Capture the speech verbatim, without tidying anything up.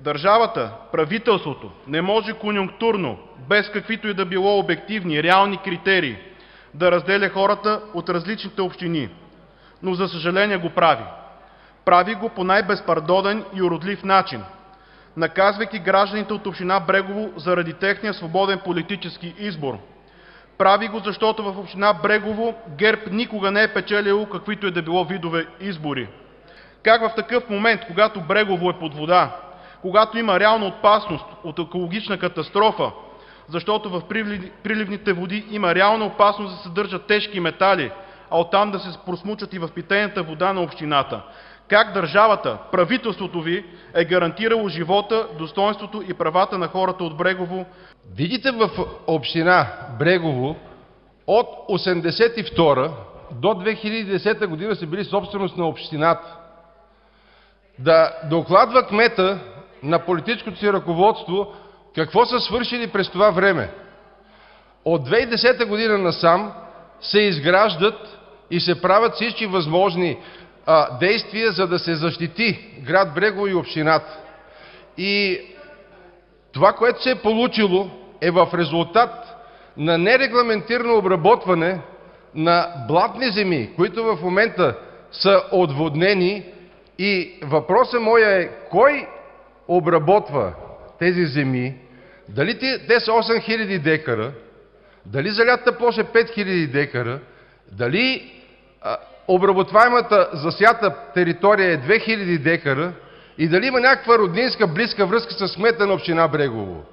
Държавата, правителството не може конюнктурно, без каквито и да било обективни, реални критерии, да разделя хората от различните общини, но за съжаление го прави. Прави го по най-безпардонен и уродлив начин, наказвайки гражданите от община Брегово заради техния свободен политически избор. Прави го, защото в община Брегово ГЕРБ никога не е печелил каквито и да било видове избори. Как в такъв момент, когато Брегово е под вода, когато има реална опасност от екологична катастрофа, защото в приливните води има реална опасност да съдържат тежки метали, а оттам да се просмучат и в питейната вода на общината, как държавата, правителството ви е гарантирало живота, достоинството и правата на хората от Брегово? Видите, в община Брегово от осемдесет и втора до две хиляди и десета година са били собственост на общината. Да докладва кмета на политическото си ръководство какво са свършили през това време. От две хиляди и десета година насам се изграждат и се правят всички възможни а, действия, за да се защити град Брегово и общината. И това, което се е получило, е в резултат на нерегламентирано обработване на блатни земи, които в момента са отводнени. И въпросът моя е: кой обработва тези земи? Дали те са осем хиляди декара? Дали залятата площ е пет хиляди декара? Дали а, обработваемата засята територия е две хиляди декара? И дали има някаква роднинска близка връзка с кмета на община Брегово?